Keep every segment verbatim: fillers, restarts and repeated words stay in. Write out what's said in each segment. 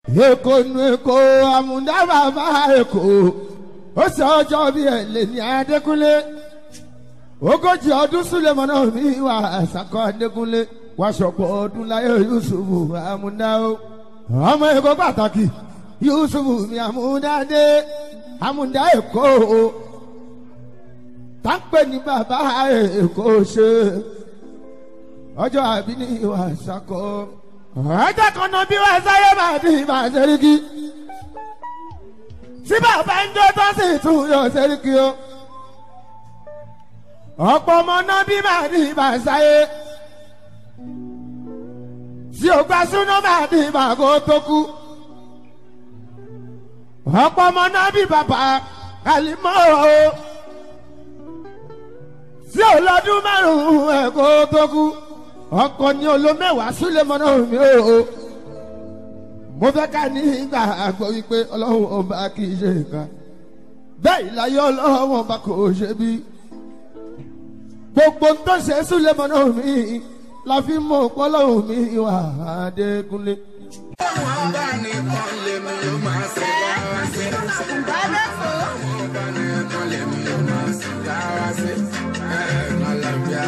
Èkó nu Èkó Àmúdá bàbá Èkó ó ṣe ọjọ́ bí ẹ̀lẹ́ ní Adékúnlé ogójì ọdún Súlẹ̀mọ́nà mi wà àṣàkọ́ Adékúnlé wàṣọpọ̀ ọdún láyé Yusufu Àmúdá o ọmọ Èkó pàtàkì Yusufu mi Àmúdá dé Àmúdá Èkó o táǹpẹ̀ ní bàbá Èkó ṣe ọjọ́ àbí ní ìwà àṣàkọ́ ọjọ́ kan náà bí wàá sáyé máa bí máa ṣeríkì tí bàbá ń jó tó sì tún yọ ṣeríkì o ọ̀pọ̀ ọmọ náà bí máa bí máa sáyé tí ò gbà súná máa bí máa kó tó kú ọ̀pọ̀ ọmọ náà bí bàbá Àlímọ́ o tí ò lọ́dún márùn-ún ẹ̀ kó tó kú ọkọ ni olómẹ́wàá Súlẹ̀mọ́nà mi o mo fẹ́ ká ní ìgbà àgbọ̀ wípé ọlọ́run ọba kì í ṣe nǹkan bẹ́ẹ̀ ìlàyé ọlọ́run ọba kò ṣe bí gbogbo tó ṣe Súlẹ̀mọ́nà mi la fi mọ ọlọ́run mi wà Adékúnlé. ọba nìkan lèmi yóò máa ṣe lára ṣe ọba nìkan lèmi yóò máa ṣe lára ṣe ẹ̀ẹ́dàlábíà.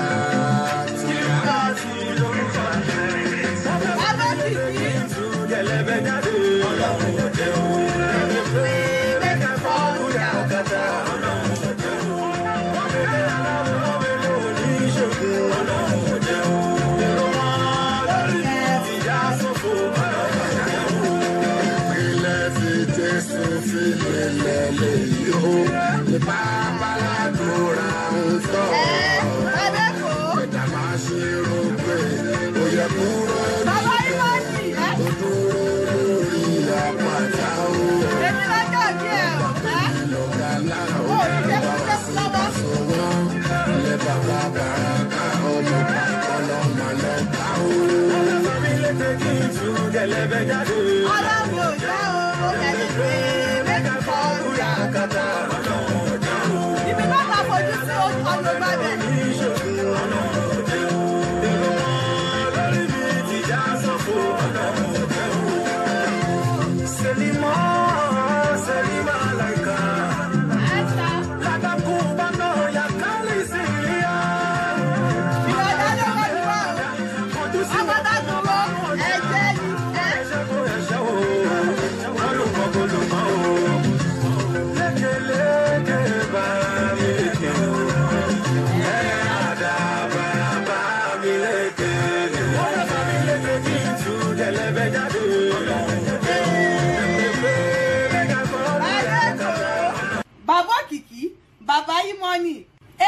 Bàbá Ìmọ̀ni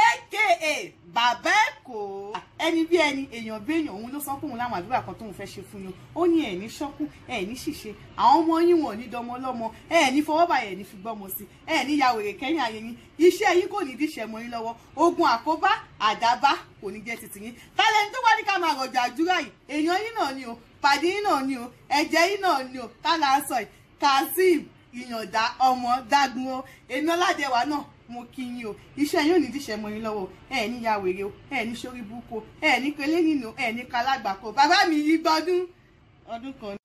aka Bàbá Èkó ẹni bí ẹni èèyàn bí èèyàn òun ló sọ pé òun láwọn àdúrà kan tóun fẹ́ ṣe fún yín ó ní ẹ̀ ní ṣọ́kú ẹ̀ ní ṣìṣe àwọn ọmọ yín wọn ò ní dọmọ lọ́mọ ẹ̀ ní fọwọ́bà ẹ̀ ní fi gbọ́mọ sí ẹ̀ ní ya wèrè kẹ́yìn ayé yín iṣẹ́ yín kò ní díṣẹ́ mọ́ yín lọ́wọ́ ogun àkóbá àdábá kò ní jẹ́ titi yín tálẹ́ni tó wá ní ká máa rọ̀jà àdúrà yìí èèyàn yín náà ni o pàdé yín náà ni o ẹ̀jẹ̀ yín náà ni o tálà ń sọ yìí Kazeem Ìyàndá ọmọ dágun o èmi Ọládẹwà náà mo kí yín o iṣẹ́ yóò ní díṣẹ́ mọ́ yín lọ́wọ́ ẹ ní ya wèrè o ẹ ní sórí burúkú ẹ ní pélé nínú ẹ ní kalágbàkọ bàbá mi yí gbọdún ọdún kan.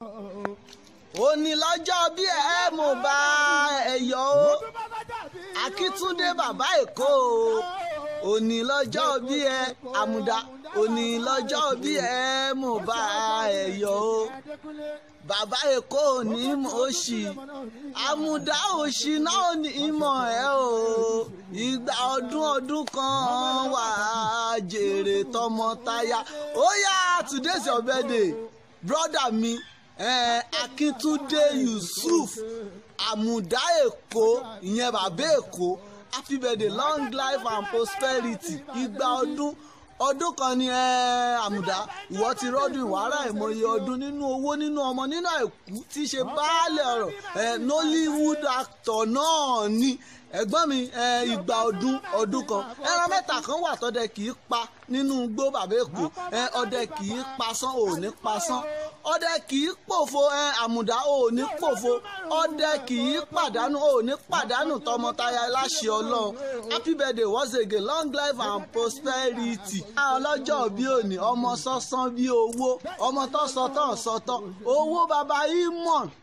òní lọ́jọ́ bí ẹ mo bá ẹ yọ ó Akíntúndé bàbá Èkó òní lọ́jọ́ bí ẹ Àmúdá òní lọ́jọ́ bí ẹ mo bá ẹ yọ ó bàbá Èkó ní mọ̀ ṣì Àmúdá òṣì náà ní mọ̀ ẹ́ o ìgbà ọdún ọdún kan wà á jèrè tọmọtaya ó yá today's your birthday brother mi eh, Akíntúndé Yusuf Àmúdá Èkó ìyẹn bàbá Èkó happy birthday long life and prosperity ìgbà ọdún ọdún kan ni Àmúdá ìwọ ti rọ́dún ìwárà ìmọye ọdún nínú owó nínú ọmọ nínú àìkú tí í ṣe baálé ọ̀rọ̀ Nollywood actor náà ni ẹ̀gbọ́n mi ìgbà ọdún ọdún kan ẹran mẹ́ta kan wà tọ́dẹ kì í pa nínú igbó bàbá Èkó ọdẹ kì í pasán ò ní pasán ọdẹ kì í pòfo Àmúdá ò ní pòfo ọdẹ kì í pàdánù ò ní pàdánù tọmọtaya láṣẹ Ọlọ́run happy birthday once again long life and prosperity. ọlọ́jọ́ bí òní ọmọ sọ́sán bí owó ọmọ tó sọtọ̀ sọtọ̀ owó bàbá Ìmọ̀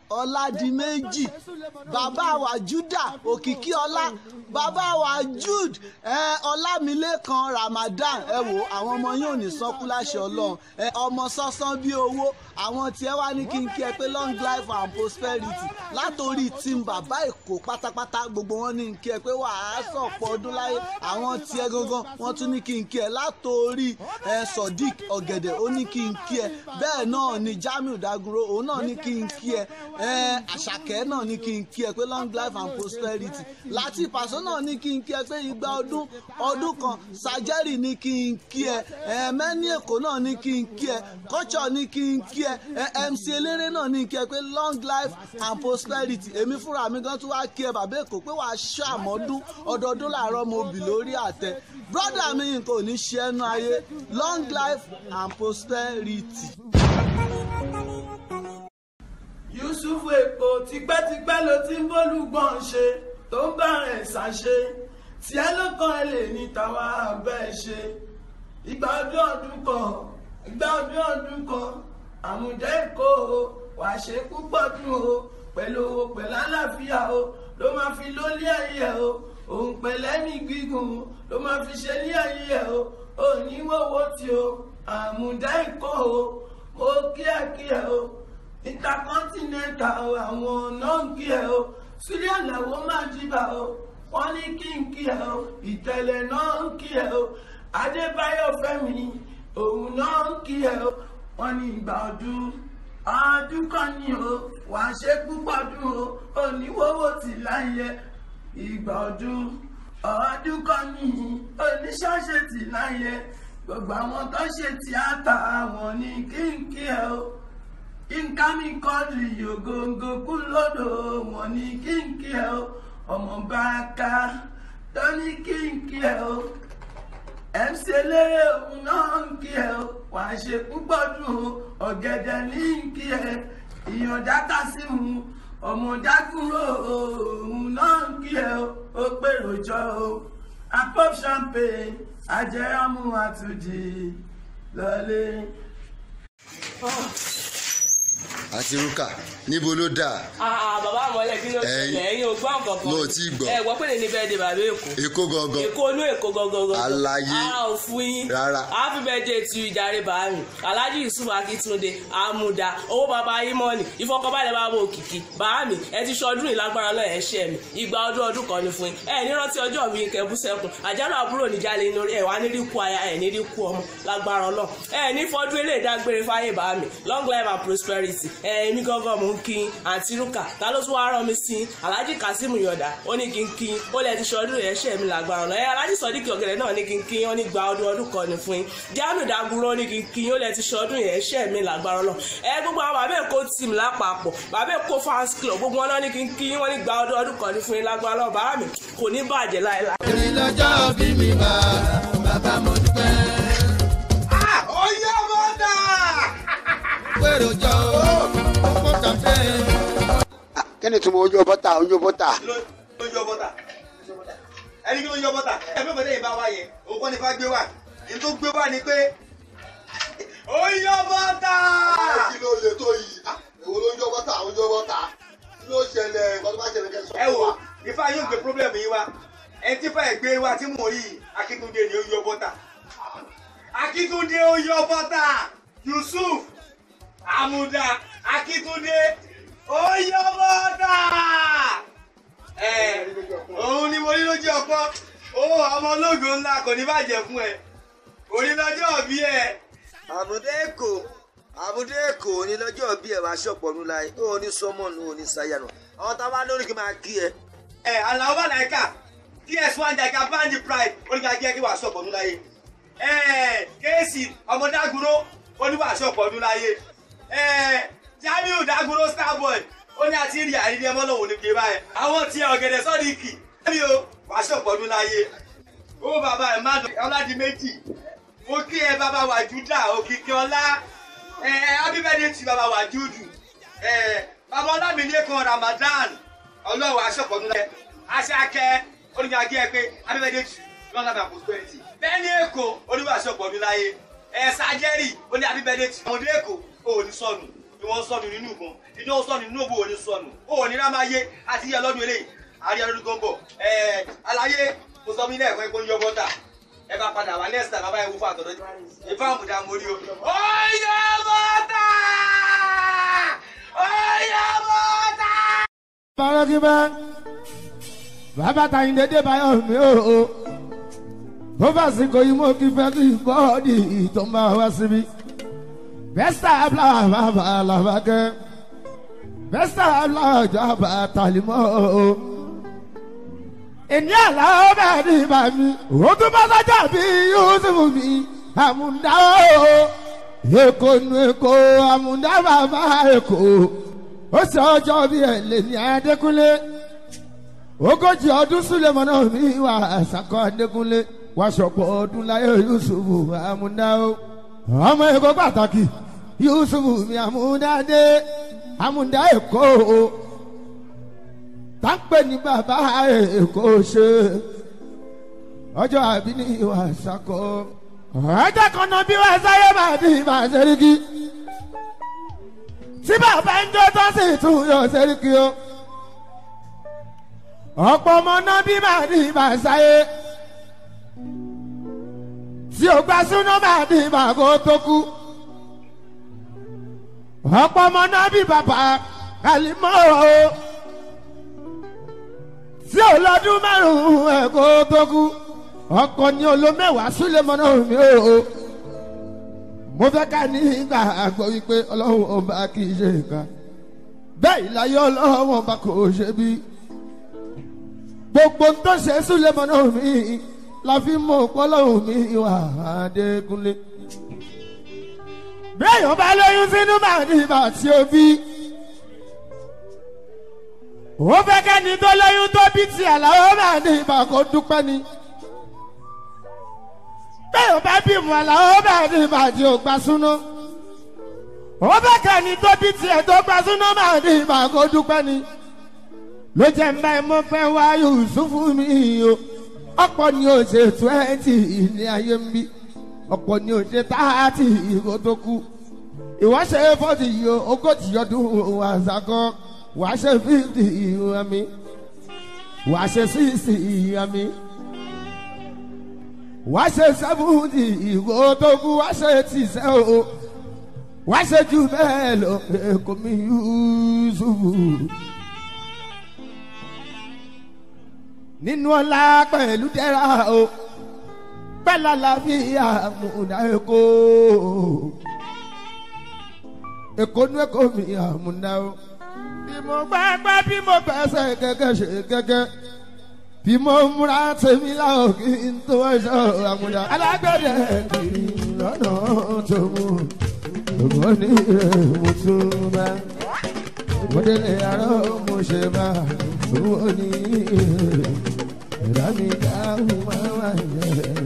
Ọládìméjì, bàbá wa Judah Òkìkí Ọlá, bàbá wa Jude ẹ Ọlámilékan Ramadan. Ẹ wo àwọn ọmọ yóò ní sọkú láṣẹ Ọlọ́run, ẹ ọmọ sọ́sán bí owó. Àwọn tiẹ̀ wá ní kí n kí ẹ pé long life and prosperity látòrí team bàbá Èkó pátápátá gbogbo wọn ní kí ẹ pé wàá sọ̀pọ̀ ọdún láyé. Àwọn tiẹ̀ gangan wọ́n tún ní kí n kí ẹ látòrí ẹ Sodiq Ọ̀gẹ̀dẹ̀ ó ní kí n kí ẹ. Bẹ́ẹ̀ náà ni Jamiu Daguro òun náà ní kí n kí ẹ. ẹ Àṣàkẹ́ náà ní kí n kí ẹ pé long life and prosperity. Láti Pàṣọ náà ní kí n kí ẹ pé igba ọdún ọdún kan. Sajẹ́rì ní kí n kí ẹ. ẹ Mẹ́ni Èkó náà ní kí n kí ẹ. Culture ní kí n kí ẹ. ẹ M C eléré náà ní kí ẹ pé long life and prosperity. Èmi fúnra mi gan tún wá kí ẹ bàbá Èkó pé wàá ṣàmọ́dún ọdọọdún làárọ̀ mo bì lórí àtẹ. Brọ́dà mi nǹkan ò ní ṣe ẹnu ayé long life and prosperity. Yusuf Èkó tipẹ́tipẹ́ ló ti ń bólúgbọ̀n ṣe tó ń bá rẹ̀ ṣàṣe tí ẹ ló kàn ẹ́ lè ní tàwa abẹ́ ṣe ìgbà ọdún ọdún kan ìgbà ọdún ọdún kan Àmùdá Èkó o wà ṣe púpọ̀ dùn o pẹ̀lú owó pẹ̀lú àlàáfíà o ló máa fi lólé ayé o òun pẹ̀lẹ́mì gígùn ló máa fi ṣe ní ayé o òní wọ́wọ́ tí o Àmùdá Èkó o mo kíákíá o intercontinental o àwọn náà ń kí ẹ o sílẹ̀ àlàó máa jíbà o wọ́n ní kí n kí ẹ o ìtẹ̀lẹ̀ náà ń kí ẹ o Adébáyọ̀ Fẹ́mi òun náà ń kí ẹ o wọ́n ní ìgbà ọdún ọdún kan ní o wà á ṣe púpọ̀ dùn o oníwòwò tì láyé ìgbà ọdún ọdún kan ní oníṣọ́ṣe tì láyé gbogbo àwọn tó ṣe tíátà àwọn ní kí n kí ẹ o nkàmí kọ́ọ̀dù yògóńgó kú lọ́dọ̀ wọn ní kí n kí ẹ o ọmọ bá ká tó ní kí n kí ẹ o M C eléré òun náà ń kí ẹ o wà á ṣe púpọ̀ dùn o Ọ̀gẹ̀dẹ̀ ní kí ẹ ìyànjá Kásímù ọmọ Dágúrò òun náà ń kí ẹ o ó pèrò jọ o apop champagne ajẹ́rámù àtújì lọ́lé. àti rúkà níbo ló dáa. bàbá àmọ́lẹ̀ kí ló ṣẹlẹ̀ ẹ̀yin ò gbọ́ nǹkan kan. mo ti gbọ́. ẹ wọ́n pè ní bẹ́ẹ̀ de bàbá Èkó. Èkó gangan. Èkó olú Èkó gangan. Àlàyé. a ò fún yín. rárá. happy birthday to you jàre bàámi Alhaji Yusuf Akíntúndé Àmùdá owó bàbá Imoni ìfọkànbalẹ̀ bàbá Òkìkí bàámi ẹ ti ṣọdún ìlágbára náà ẹ ṣe mi ìgbà ọdún ọdún kan ní fún yín ẹ ní rántí ọjọ́ mi kẹ bú sẹ́kùn àjálù àbúrò níjàlè lórí ẹ wà ní rí kú aya ẹ ní rí kú ọmọ lágbára náà ẹ ní fọdún eré ìdágbére fáyé bàámi long life and prosperity ẹ ní gángan mò ń kí àǹtí Rúkà ta ló tún wá rán mi sí Alhaji Kasimu Yọ̀dá ó ní kí n kí ó lẹ ti ṣọdún ẹ̀ṣẹ̀ mi lágbára náà ẹ Alhaji Sodiq Ọ̀gẹ̀dẹ̀ náà ní kí n kí ó ní gba ọdún ọdún kan ní fún yín Jamiu Daguro ó ní kí n kí ó lẹ ti ṣọdún ẹ̀ṣẹ̀ mi lágbára náà ẹ gbogbo àwọn bàbá Èkó team lápapọ̀ bàbá Èkó fans club gbogbo wọn náà ní kí n kí wọ́n ní gba ọdún ọdún kan ní fún yín lágbára náà bàbá mi kò ní bàjẹ́ láéláé. èmi lọ́jọ́ bí mi bá bàbá mo dúpẹ́. ọyá bọ́dà. pèrò jọ ọkọ tàbí. kí ni túmọ̀ ojú bọ́tà ojú bọ́tà. lójú bọ́tà ẹni kí ló yọ bọ́tà ẹ fẹ́ bọ́dẹ̀ yìí bá wá yẹn òun kọ́ ni fà gbé wá ní tó gbé wá ni pé ó yọ bọ́tà. kí ló lè tó yìí èwo ló ń yọ bọ́tà ó ń yọ bọ́tà kí ló ṣẹlẹ̀ nǹkan tó bá ṣẹlẹ̀ kẹ́ sọ. ẹ wo ifá yóò gbé pírọ́blẹ̀mù yìí wá ẹni tí fàá gbé wá tí mò ń rí Akíntúndé ni ó yọ bọ́tà Akíntúndé ó yọ bọ́tà Yusuf Àmùdá Akíntúndé ó yọ bọ́tà ẹ òun ni mo rí lójú ọpọ ó ọmọ ológo ńlá kò ní bàjẹ́ fún ẹ òní lọ́jọ́ òbí ẹ. Àmùdá Èkó Àmùdá Èkó ní lọ́jọ́ bí ẹ̀ wá ṣọ̀pọ̀ ọdún láyé ó ní sọ́mọ́nù ó ní sáyànù àwọn táwa lórí kí n máa kí ẹ. ẹ Àlàó Màláíkà tí ẹ sún àjàgà bandi pride oníkàkí ẹ kí wàá ṣọ̀pọ̀ ọdún láyé ẹ kéèsì ọmọ Dágúró oníwàá ṣọ̀pọ̀ ọdún láyé ẹ Jamiu Daguro Starboy ó ní àti rí àrídìí ẹmọ lòun ní kéwàá ẹ àwọn tí Ọ̀gẹ̀dẹ̀ Sọ́díkì ẹbí o wàá ṣọ̀pọ̀ ọdún láyé ó bàbá ẹ má dùn Ọládìméjì mo kí ẹ bàbá wa Judah Òkìkí Ọlá ẹ happy birthday tí bàbá wa Judu ẹ bàbá Ọlámilékan Ramadan ọlọ́wọ́ aṣọ́pọ̀ ọdún láyé Àṣàkẹ́ onígbàgbé ẹ pé happy birthday tí long life and prosperity Mẹ́ni Èkó oníwà aṣọ́pọ̀ ọdún láyé ẹ Sajẹ́rì ó ní happy birthday tí ọmọdé Èkó ó ní sọnù ìwọ sọnù nínú nǹkan iná sọnù nínú òbò òní sọnù ó ní rá máa yé àti yẹ lọ́dún eléyìí àrí ọdún tó ń bọ̀ ẹ̀ àlàyé mo sọ mí lẹ́ẹ̀kan epo ń yọ bọ́tà ẹ bá padà wá next time bàbá yẹn wú fún àtọ̀dọ́ ìfá àmùdá mo rí o. ó yọ bọ́tà ó yọ bọ́tà. bàrọ́kì bá bàbá tàyín dédé báyọ̀ mi ò bó bá sì kò yí mo kí fẹ́ kí bọ́ọ̀dì tó máa wá síbi. bẹ́sà abúlé bàbá làbàkẹ́ bẹ́sà abúlé ọjọ́ àbá tàlímọ́ o. ènìyàn làwọn bá ní ibà mi ó tún bá sọ́jà bí Yusuf mi àmúdá o. èkó nu èkó àmúdá bàbá èkó ó sì ọjọ́ bí ẹ̀ lè ní Adékúnlé ogójì ọdún Sulemana mi wà àṣàkọ Adékúnlé wá ṣọ̀pọ̀ ọdún láyé Yusuf àmúdá o. ọmọ èkó pàtàkì Yusuf mi àmúdá dé àmúdá èkó o táǹpẹ̀ ní bàbá èkó ṣe ọjọ́ àbí ní ìwà àṣàkọ ọjọ́ kan náà bí wàá sáyé máa bí ìbá Sẹ́ríkì tí bàbá ń jó tó sì tún yọ Sẹ́ríkì o ọ̀pọ̀ ọmọ náà bí máa ní ìbá sáyé tí o gba súná máa ní ìbá kó tó kú ọ̀pọ̀ ọmọ náà bí bàbá Kàlímọ́ o tí o lọ́dún márùn-ún ẹ̀ kó tó kú ọkọ ni olómẹ́wàá Sulemana mi o mo fẹ́ ká ní ìgbà àgbọ̀ wípé ọlọ́run ọba kì í ṣe nǹkan bẹ́ẹ̀ ìlàyé ọlọ́run ọba kò ṣe bí gbogbo tó ṣe Sulemana mi la fi mọ ọlọ́run mi wà Adékúnlé bẹ́ẹ̀ yóò bá lóyún sínú màá ní ìbá tí o bí ó fẹ́ kẹ́ni tó lóyún tó bí tiẹ̀ làwọn máa ní ìbá kó dúpẹ́ ni bẹ́ẹ̀ ò bá bímọ àlàó bẹ́ẹ̀ ní ìbàdí ò gbà súná ó fẹ́ kẹ́ni tó bí tiẹ̀ tó gbà súná máa ní ìbá kó dúpẹ́ ni ló jẹ́ ń bá ẹ mọ́ fẹ́ wá Yusufu mi o ọ̀pọ̀ ni ó ṣe twenty ní ayé ń bí ọ̀pọ̀ ni ó ṣe thirty ìgò tó kú ìwọ ṣe forty yìí o ogójì ọdún àṣàkọ wàá ṣe fifty ìhùwà mi wàá ṣe sixty ìhùwà mi wàá ṣe seventy ìgò tó kú wàá ṣe tìṣẹ́ o wàá ṣe jù bẹ́ẹ̀ lọ èkó mi Yusufu. nínú ọlá pẹ̀lú dẹ́ra o pẹ̀lú àlàáfíà àmúdá èkó èkó nú èkó mi àmúdá o. bí mo gbàgbọ́ bí mo gbẹ́sẹ̀ gẹ́gẹ́ ṣe gẹ́gẹ́ bí mo múra tèmi láwọn kí n tó ẹ̀ṣọ́ àmúdá. alágbẹ̀dẹ kiri lọ́nà tó mú ògbó ní rẹ̀ mo tún bá mo délé àárọ̀ mo ṣe bá owó ní rẹ̀. Rami dáhùn máa wà yẹ.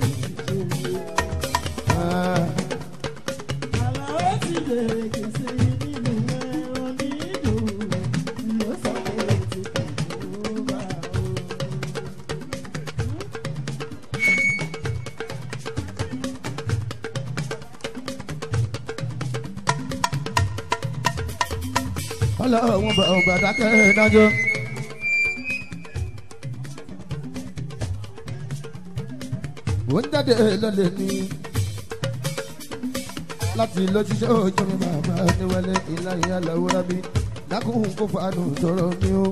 Àlàó ti bèrè kìsì nínú ẹ̀rọ nídùú ló sọ pé ti kò bá o. Ọlọ́run bá ọgbà dákẹ́ dájọ́. ó ń jáde lọ́lẹ̀ ní láti lọ ṣiṣẹ́ òjò mi bàbá níwálé ìlà ìyá làwòrán mi dákùn kó fàánù tọrọ mi ó.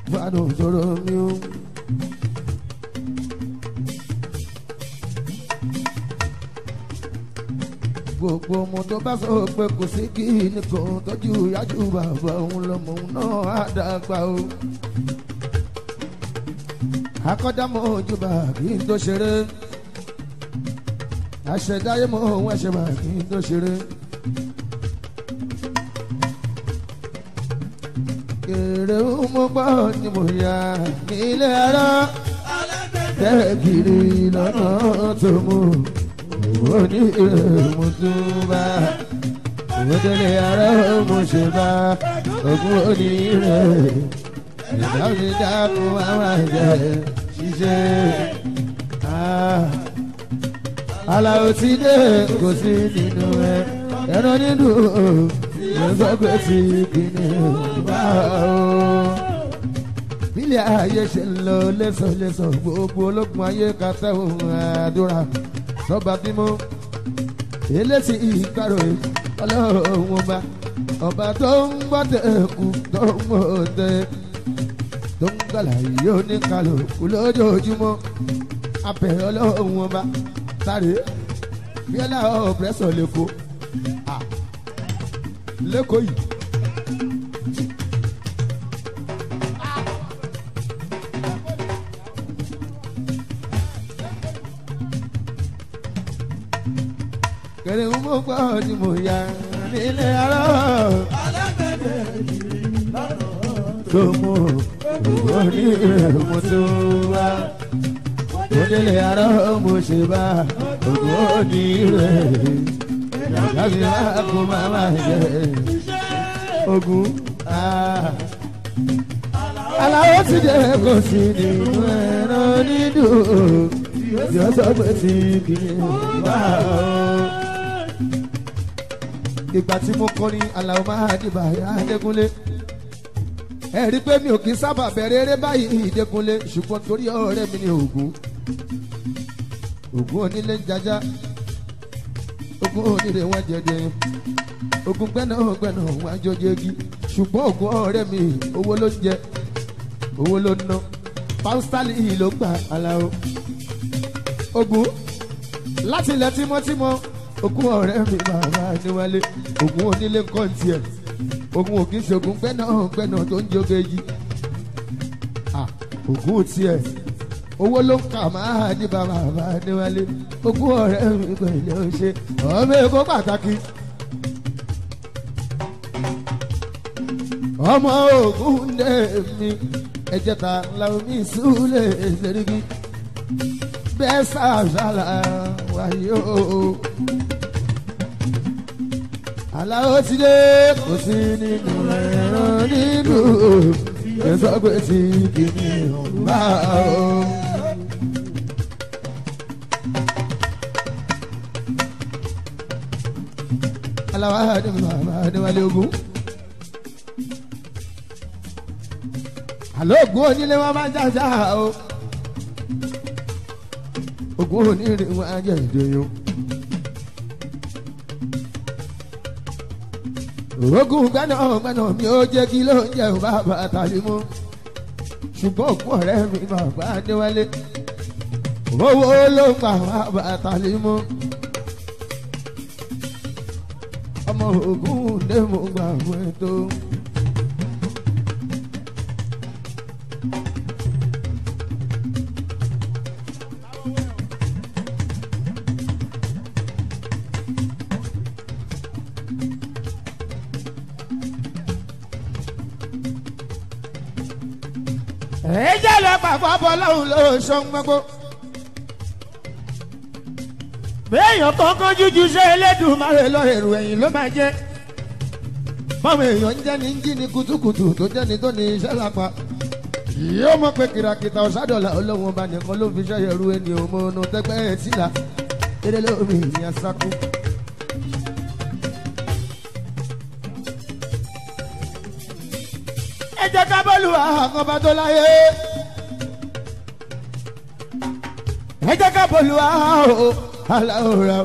fanu sọ̀rọ̀ mi o. gbogbo ọmọ tó bá sọ pé kò sí kí nìkan tọ́jú yájú bàbá òun lọ́mọ òun náà á dàgbà o. akọ́dámọ̀ ojúbà kí n tó ṣeré àṣẹdáyé mọ̀ òun ẹ̀ṣẹ̀ bà kí n tó ṣeré. èrè mo gbọ́ ni mo yà nílé ara tẹ́kìrì lọ́nà tó mú òní mo tún bá òdèlè ara mo ṣe bá ògùn òní rẹ̀ ìdáhùn dákun àwọn àjẹ ṣiṣẹ́ aláwọ̀ tí dé kò sí nínú ẹ ẹ̀rọ nínú lọ́sọ̀ pé tí kìíní bá o. bílẹ̀ ayé ṣe ń lọ lẹ́sọ̀lẹ́sọ̀ gbogbo ológun ayé kàtà òun àdúrà sọ́ba bímọ eléṣì ìkarò ọlọ́run ọba ọba tó ń gbọ́ tẹ̀kù tó ń mọ̀ tẹ̀ tó ń gbàlà yìí ó ní kálukú lójoojúmọ́ abẹ̀rẹ̀ ọlọ́run ọba sáré bíọ́lá ọ̀pẹ̀sọ̀ lẹ́kọ̀ọ́ lẹ́kọ̀ọ́ yìí. kẹ̀rẹ̀ ń mọ́ gbọ́ ni mo yà nílé ará. tó mú òwò ní ìrẹ̀mú tó wá. òdèlè ará mo ṣe bá òwò ní ìrẹ̀. láti máa kó máma jẹ ogun. aláwọ̀ ti jẹ́ kó sí nínú ẹ̀rọ nídùú. yóò sọ pé tí kìíní wá o. ìgbà tí mo kọ́ ní aláwọ̀ máa dìbà Adékúnlé ẹ rí pé mi ò kí sábà bẹ̀rẹ̀ eré báyìí Adékúnlé ṣùgbọ́n torí ọ̀rẹ́ mi ní Ògún Ògún onílé ń jajá Ògún onílé wọn jẹjẹ Ògún gbẹ́nà gbẹ́nà wọn jọjẹgi ṣùgbọ́n Ògún ọ̀rẹ́ mi owó ló ń jẹ owó ló ń ná pàǹsálì ló gbà aláwọ̀ Ògún láti ilẹ̀ tímọ́tímọ́ Ògún ọ̀rẹ́ mi bàbá níwálé Ògún onílé kọ́ńtì ẹ̀ Ògún òkè ṣògùn gbẹ́nà gbẹ́nà tó ń joge yìí Ògún tiẹ̀ owó ló ń kà máa ní bàbá bàbá níwálé Ògún ọ̀rẹ́ mi pẹ̀lú ṣe ọmọ èkó pàtàkì ọmọ Ògún dé mi ẹ̀jẹ̀ ta làwọn mi súlẹ̀ ṣẹ́ríkì bẹ́ẹ̀ sàṣàlà wáyé o. aláwọ̀ ti dé kò sí nínú ẹ̀rọ nínú ẹ̀sọ́ pé tí kìíní bá o. aláwọ̀ Adéwálé Ògún. àlọ́ Ògún onílé wọn máa ń jájá o. Ògún onílé wọn á jẹ́ ìdòyún. Ògún gbẹ́nà gbẹ́nà mi ó jẹ́ kí ló ń jẹ́ bàbá Tàlímú ṣùgbọ́n Ògún ọ̀rẹ́ mi bàbá Adéwálé owó ló ń gbà bàbá Tàlímú ọmọ Ògún dé mo gbà fún ètò. ẹ̀jẹ̀ lọ pàpọ̀ bọ́ lọ́hùn ló ṣọ́ gbogbo. béèyàn kankan jújú ṣe Elédùmarè lọ èrò ẹ̀yìn ló máa jẹ́. báwo èèyàn ń jẹ́ni ń jí ní kutukutu tó jẹ́ni tó ní iṣẹ́ lápá. yóò mọ̀ pé kìràkìtà ọ̀ṣádọ́là olóhùn ọba nìkan ló fi ṣe ẹrú ẹni òmùnú tẹ́gbẹ́ ẹ̀ sílà. eré lómi ìyẹn sákú. ẹ jẹ́ ká bọ́ọ̀lù àkànbá tó láyé. ẹ jẹ́ ká bọ́ọ̀lù àhó aláwòrán.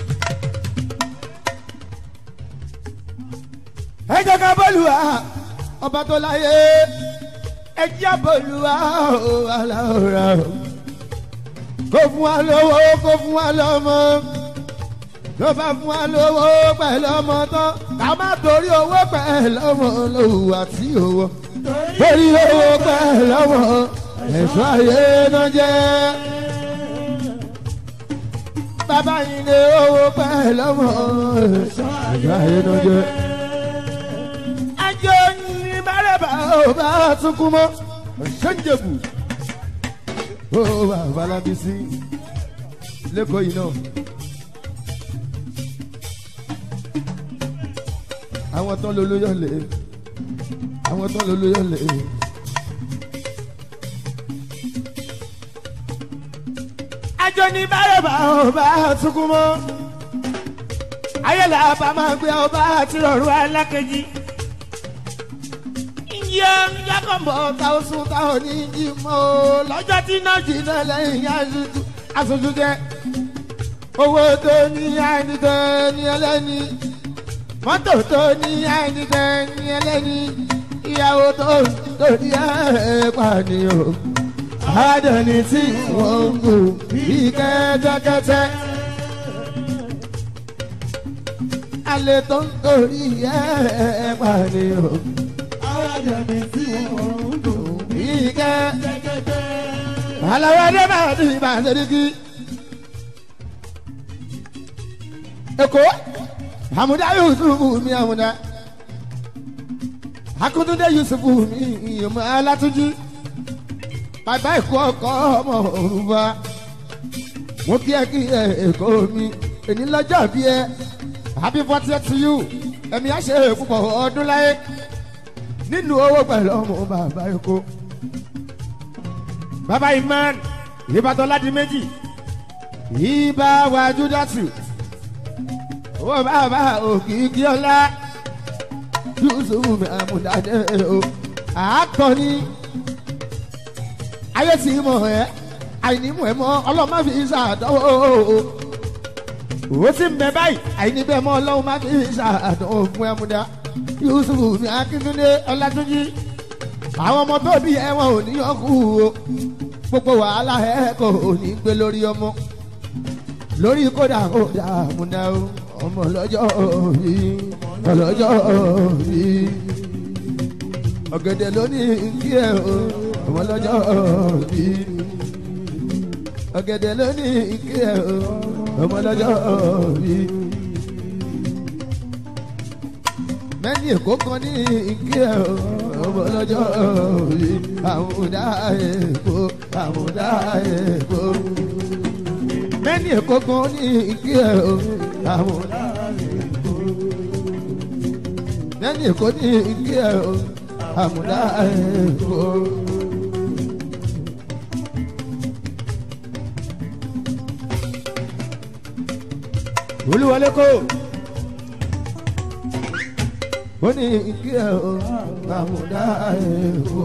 ẹ jẹ́ ká bọ́ọ̀lù ọba tó láyé ẹjẹ́ àbọ̀lùwà ó aláwòrán kó fún wa lówó kó fún wa lọ́mọ ló bá fún wa lówó pẹ̀lú ọmọ tán ká má torí owó pẹ̀lú ọmọ lówó àti owó torí owó pẹ̀lú ọmọ ẹ̀ṣọ́ ayé náà jẹ́ bàbá yìí lé owó pẹ̀lú ọmọ ẹ̀ṣọ́ ayé náà jẹ́ ajé ní bàrẹ̀bà ó bá tún kú mọ́ ṣẹ́ńjẹ̀bù ó wà Bálábísí lẹ́kọ̀ọ́ yìí náà. àwọn tán ló lóyọ̀ lé àwọn tán ló lóyọ̀ lé. àjọ ní bárẹ̀bà ọba àtúkú mọ́ ayẹlẹ àbá máa gbé ọba àti rọrùn alákejì. ìyá jákòmbò táwọn sùn táwọn ní jí mọ́ lọ́jọ́ tí náà jìnnà lẹ́yìn aṣojú jẹ́ owó tó ní àìníkẹ́ ní ẹlẹ́ni mọ́tò tó ní àìníkẹ́ ní ẹlẹ́ni ìyàwó tó torí ẹ̀ pànìyàn àádọ́ni tí wọ́n ń gùn bí kẹ́tẹ́kẹ́tẹ́ alẹ́ tó ń torí ẹ̀ pànìyàn àádọ́ni tí wọ́n ń gùn bí kẹ́tẹ́kẹ́tẹ́ àlàyé ẹ̀dẹ́ bá ti bá ń sẹ́díkì. Èkó Àmúdá Yusufu mi Àmúdá Akúndúndé Yusufu mi ìyọ̀mọ̀ Alátúnjí bàbá Èkó ọkọ ọmọ Òrùba mo kí ẹ kí ẹ Èkó mi èní lọ́jọ́ bí ẹ happy birthday to you ẹ̀mí àṣẹ púpọ̀ ọdún láyé nínú owó pẹ̀lú ọmọ bàbá Èkó bàbá Imán Ìbàdàn láti méjì ìbá wa Júdásì owó bàbá òkìkí ọlá Yusufu mi Àmúdá o àákọ́ni ayé tí mọ̀ ẹ́ àìnímọ̀ ẹ̀ mọ́ ọlọ́run má fi ṣàdánwò owó tí ń bẹ báyìí àìní bẹ́ẹ̀ mọ́ ọlọ́run má fi ṣàdánwò fún Àmúdá Yusufu mi Akíntúndé Ọlátúnjí àwọn ọmọ tó bí ẹ̀wọ̀n ò ní ọkù o gbogbo wàhálà ẹ̀ kò ní gbé lórí ọmọ lórí kódà kódà Àmúdá o ọmọ lọ́jọ́ òbí ọlọ́jọ́ òbí ọ̀gẹ̀dẹ̀ lónìí kí ẹ o ọmọ lọ́jọ́ òbí ọ̀gẹ̀dẹ̀ lónìí kí ẹ o ọmọ lọ́jọ́ òbí mẹ́ni Èkó kan ní kí ẹ o ọmọ lọ́jọ́ òbí Àmúdá Èkó Àmúdá Èkó mẹ́ni Èkó kan ní kí ẹ o Àmúdá Èkó mẹ́ni Èkó ní kí ẹ o Àmúdá Èkó. Olúwọlé kó ó ní kí ẹ o Àmúdá Èkó.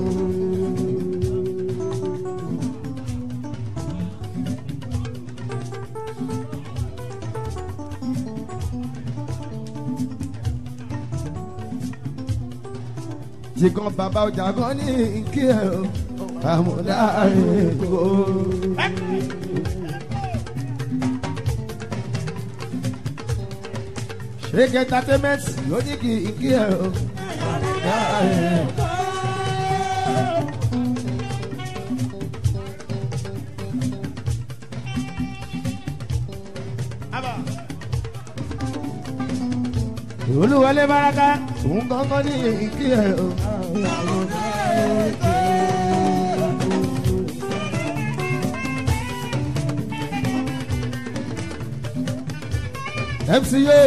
Jìkan bàbá ọjà kan ní kí ẹ o Àmúdá Èkó. Ṣéke entertainment ló ní kí kí ẹ o Àmúdá Èkó. Olúwọlé Báràká òun gángan ní kí ẹ o. M C O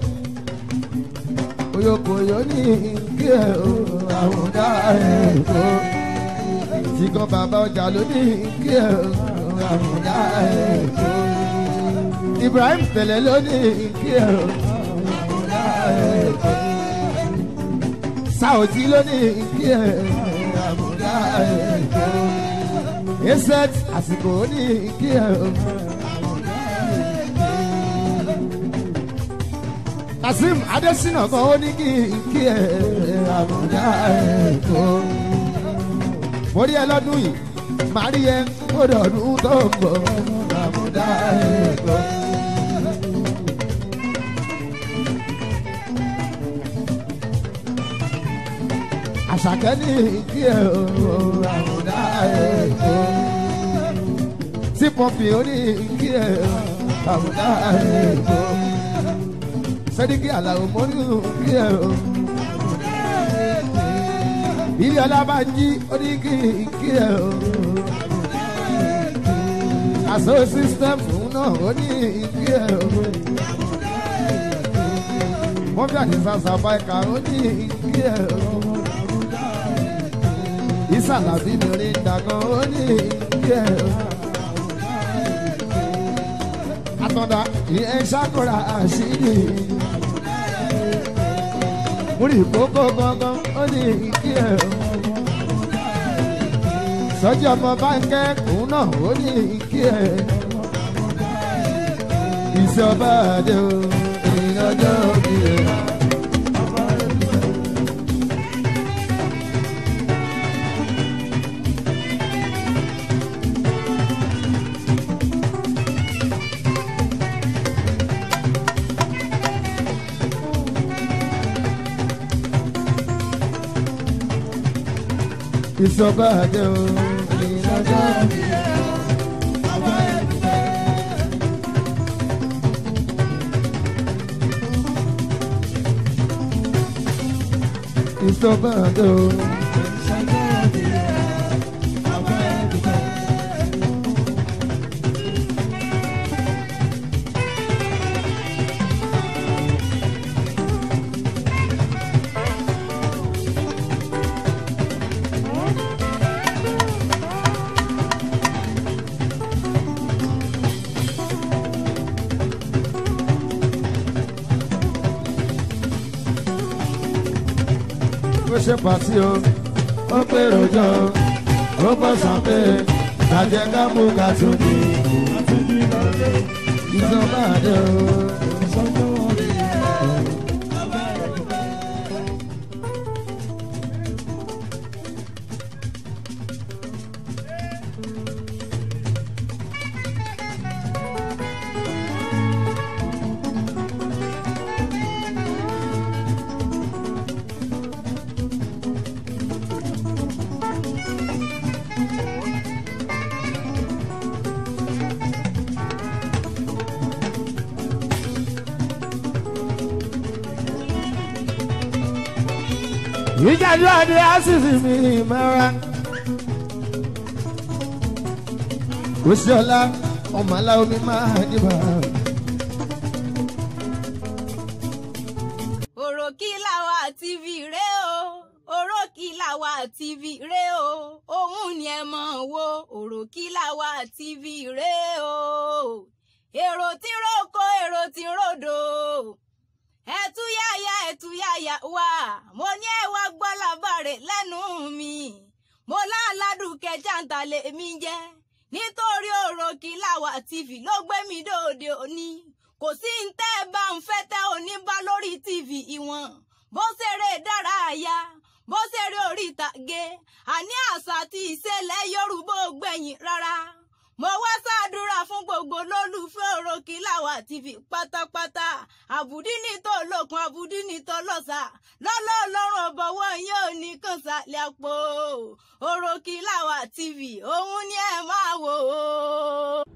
Oyokoyo ní kí ẹ o Àmúdá Èkó. Jìkan bàbá ọjà ló ní kí ẹ o Àmúdá Èkó. Ibrahim Tẹ̀lẹ̀ ló ní kí ẹ o Àmúdá Èkó. Sáòtì ló ní kí ẹ Àmúdá Èkó. Eset àsìkò ní kí ẹ o. Kasim Adesina kan ó ní kí kí ẹ àmúdá èkó. Mo rí ẹ lọ́dún yìí, màá rí ẹ ó dọ̀dún tó ń bọ̀ àmúdá èkó. Àṣàkẹ́ ní kí ẹ àmúdá èkó. Tí pọ́ǹpì ó ní kí ẹ àmúdá èkó. Sẹ́díkì Àlàó mọ́nú kí ẹ o. Ilé Ọlábánjí oníkì kí ẹ o. Àṣọ sísítẹ́mù fún náà oníkì ẹ o. Wọ́n fi àdìsá sàbáìkà oníkì ẹ o. Ìsàlàbí mi rí dàgbọ́n oníkì ẹ o. Àtọ̀dá ìyẹn ṣàkóra àṣírí. Múrí kókó gangan ó ní ìkí ẹ̀ o. Sọ́jí ọmọ báńkẹ́ òun náà ó ní ìkí ẹ̀. Ìṣe ọba àdé o, ìrìnàjò òbí ẹ̀. Ìṣọba àdé o, ìrìnàjò òbí ẹ̀. Ìṣọba àdé o, ìrìnàjò òbí ẹ̀. Ó ṣe pàtí o, ó pé rojọ́, ó bọ́ sàpé, kàjẹ́ ká mú ká tún ní. Ìṣọba àdé o. Ìjàdú àdé àṣìṣì mi mẹ́ra. Òṣìọlá ọmọ aláwọ̀ mi máa dìbò. Òròkìlàwà T V ré o, Òròkìlàwà T V ré o, òun ni ẹ mọ̀ wo Òròkìlàwà T V ré o. Èrò tí ń roko, èrò tí ń ròdò. Ẹ̀túyàyà ẹ̀túyàyà wà, mo ní ẹ wá gbọ́ làbàrè lẹ́nu mi. Mo láládùkẹ́ jàǹtàlẹ̀ mi jẹ́, nítorí Òròkìlàwà T V ló gbé mi dòde òní. Kò sí ń tẹ́ bá ń fẹ́ tẹ́ òní bá lórí T V ìwọ̀n. Bó ṣeré ìdárayá, bó ṣeré orí ìtàgé, àní àṣà àti ìṣẹ̀lẹ̀ Yorùbá ò gbẹ̀yìn rárá. Mo wá ṣàdúrà fún gbogbo lólùfẹ́ Òròkìlàwà T V pátápátá. Àbùdí ní tó lókun, àbùdí ní tó lọ́sà. Lọ́lọ́ Ọlọ́run ọ̀bọ̀wọ́ yóò ní kàn sálẹ̀ àpò. Òròkìlàwà T V òun ni ẹ máa wò ó.